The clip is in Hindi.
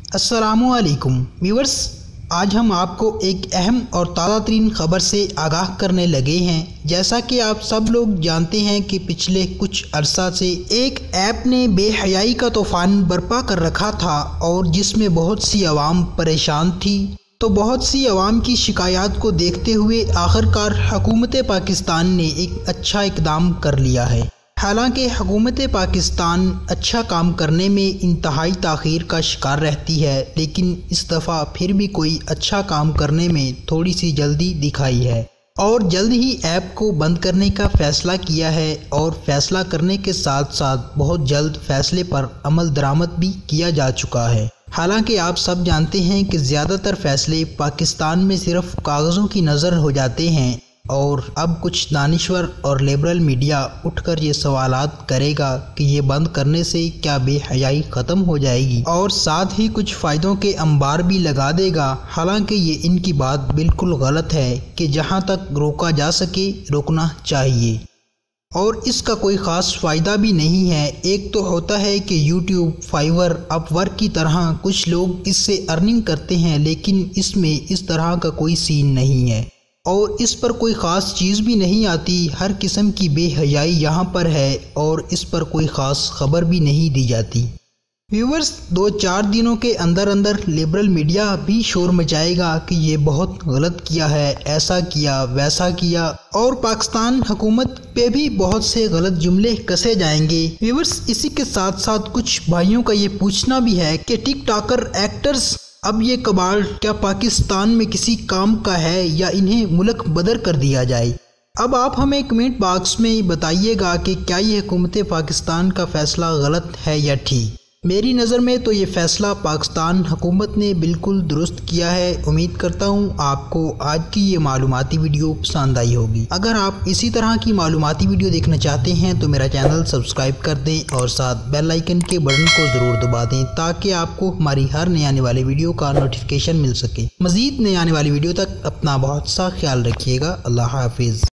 अस्सलामुअलैकुम व्यूअर्स, आज हम आपको एक अहम और ताज़ा तरीन ख़बर से आगाह करने लगे हैं। जैसा कि आप सब लोग जानते हैं कि पिछले कुछ अरसा से एक ऐप ने बेहयाई का तूफ़ान बर्पा कर रखा था और जिसमें बहुत सी आवाम परेशान थी। तो बहुत सी आवाम की शिकायत को देखते हुए आखिरकार हुकूमत पाकिस्तान ने एक अच्छा इक़दाम कर लिया है। हालांकि हुकूमत पाकिस्तान अच्छा काम करने में इंतहाई ताख़ीर का शिकार रहती है, लेकिन इस दफ़ा फिर भी कोई अच्छा काम करने में थोड़ी सी जल्दी दिखाई है और जल्द ही ऐप को बंद करने का फ़ैसला किया है। और फ़ैसला करने के साथ साथ बहुत जल्द फ़ैसले पर अमल दरामद भी किया जा चुका है। हालांकि आप सब जानते हैं कि ज़्यादातर फ़ैसले पाकिस्तान में सिर्फ कागज़ों की नज़र हो जाते हैं और अब कुछ दानिश्वर और लिबरल मीडिया उठकर ये सवालात करेगा कि ये बंद करने से क्या बेहयाई ख़त्म हो जाएगी और साथ ही कुछ फ़ायदों के अंबार भी लगा देगा। हालांकि ये इनकी बात बिल्कुल गलत है कि जहां तक रोका जा सके रोकना चाहिए और इसका कोई ख़ास फ़ायदा भी नहीं है। एक तो होता है कि यूट्यूब, फाइवर, अपवर्क की तरह कुछ लोग इससे अर्निंग करते हैं, लेकिन इसमें इस तरह का कोई सीन नहीं है और इस पर कोई ख़ास चीज़ भी नहीं आती। हर किस्म की बेहयाई यहाँ पर है और इस पर कोई ख़ास खबर भी नहीं दी जाती। व्यूअर्स, 2-4 दिनों के अंदर अंदर लिबरल मीडिया भी शोर मचाएगा कि ये बहुत गलत किया है, ऐसा किया, वैसा किया और पाकिस्तान हुकूमत पे भी बहुत से गलत जुमले कसे जाएंगे। व्यूअर्स, इसी के साथ साथ कुछ भाइयों का ये पूछना भी है कि टिकटॉकर, एक्टर्स, अब ये कबाड़ क्या पाकिस्तान में किसी काम का है या इन्हें मुल्क बदर कर दिया जाए। अब आप हमें कमेंट बॉक्स में बताइएगा कि क्या ये हुकूमत पाकिस्तान का फ़ैसला गलत है या ठीक। मेरी नज़र में तो ये फ़ैसला पाकिस्तान हुकूमत ने बिल्कुल दुरुस्त किया है। उम्मीद करता हूँ आपको आज की ये मालूमाती वीडियो पसंद आई होगी। अगर आप इसी तरह की मालूमाती वीडियो देखना चाहते हैं तो मेरा चैनल सब्सक्राइब कर दें और साथ बेल आइकन के बटन को ज़रूर दबा दें ताकि आपको हमारी हर नए आने वाली वीडियो का नोटिफिकेशन मिल सके। मज़ीद नए आने वाली वीडियो तक अपना बहुत सा ख्याल रखिएगा। अल्लाह हाफिज़।